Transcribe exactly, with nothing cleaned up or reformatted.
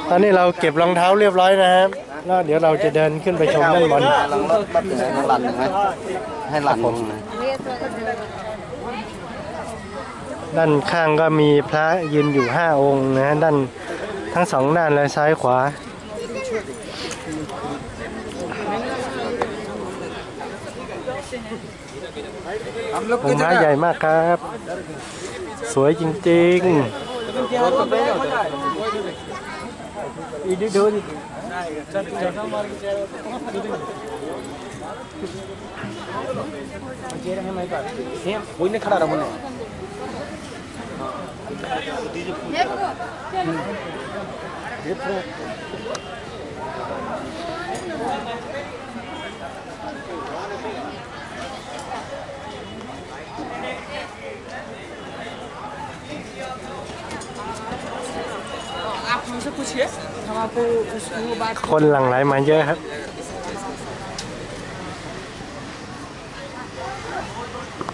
ตอนนี้เราเก็บรองเท้าเรียบร้อยนะครับแล้วเดี๋ยวเราจะเดินขึ้นไปชมด้านบนลองรถบัสไหนให้หลันไหมให้หลันผมนะด้านข้างก็มีพระยืนอยู่ห้าองค์นะด้านทั้งสองด้านเลยซ้ายขวาองค์พระใหญ่มากครับสวยจริงๆคนหลั่งไหลมาเยอะครับ